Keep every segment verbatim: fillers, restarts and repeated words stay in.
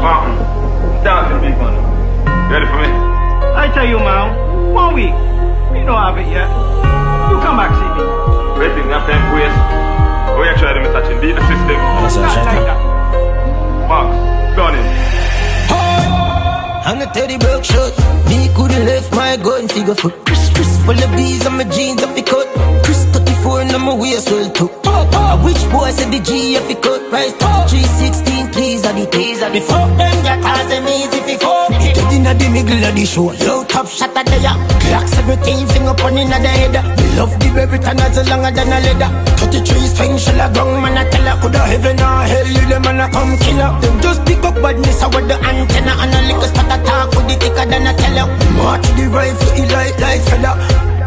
Mountain. Dancing big man. Ready for me? I tell you, man, one week. You don't have it yet. You come back see me. Waiting, I'm playing waste. Oh, you try to miss touching. Beat the system. That's Not like that. Box. Done it. I'm a teddy broke shot. Me couldn't left my gun figure foot. Chris, Chris, full of bees on my jeans off the cut. Chris thirty-four and my waist well too. A which boy said the G off the cut. Price three sixteen, please, I the teaser. Before them, ya cause them easy before. It dead inna the middle of the show. Low top shot at the ya. Clocks everything, finger pun inna the head. Me love the baby tan as longer than a leather. thirty-three swing, shell a ground, man a tell her. Coulda heaven or hell, you them man a come killer. Them just pick up badness, I with the antenna and a liquor spot. Talk with the thicker than a teller. March the rifle, he light like fella.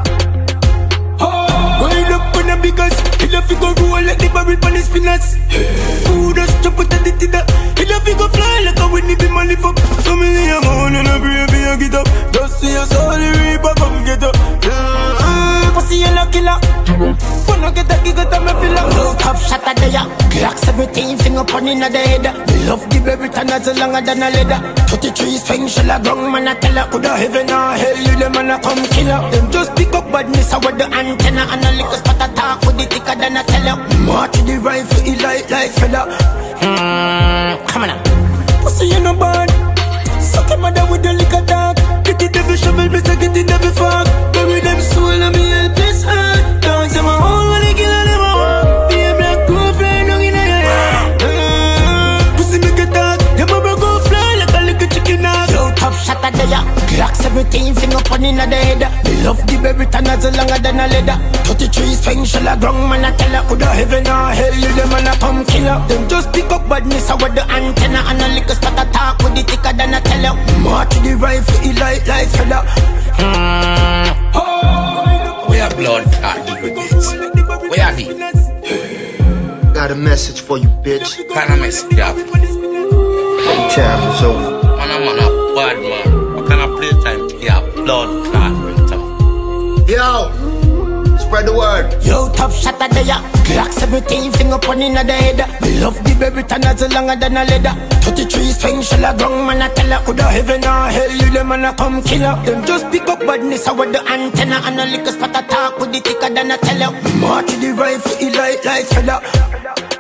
Wind up on the biggest. He love you go roll like the barrel on the spinners. Who does jump out of the tither? He love you go fly like a winnie be money fuck. So many a man and a baby a get up. Just see us all the reaper come get up. Pussy and a killer. Wanna get a gig out of my filler. Low top shot at the ya. Clocks everything, finger pun in the head. Love the baby tan as longer than a leather. thirty-three swing, shell a ground, man a tell her. Coulda heaven or hell, you them man a come killer. Them just pick up badness, I with the antenna and a liquor spot a talk with the thicker than a teller. March the rifle, he light like fella. Hmm, come on now. Pussy you no bad. Suck him mother with the liquor dog. Get the devil shovel, me say get the devil fog. Bury them soul and me help this heart. Dogs in my hole when they kill all them all. Be a black girlfriend, don't in a yard. Pussy make a dog. Them a go fly like a little chicken dog. Low top shot at the ya. Clocks everything, finger pun in the head. Me love the baby tan as longer than a leather. thirty-three swing, shell a ground, man a tell her. Coulda heaven or hell, you them man a come killer. Them just pick up badness, I with the antenna and a liquor spot a talk with the thicker than a teller. March the rifle, he light like fella. Hmm. We are blood clot dividends. We are here. Got a message for you, bitch. Kind of message you have? Time is over. Man, I'm on a bad man. What kind of playtime you have? Blood clot. Yo, spread the word. Yo, top shot at the ya. Clocks everything, finger pun in the head. Me love the baby tan as longer than a leather. thirty-three swing, shell a ground, man a tell her. Coulda heaven or hell, you them man a come killer. Them just pick up badness, I with the antenna and a liquor spot a talk with the thicker than a teller. March the rifle, he light like fella.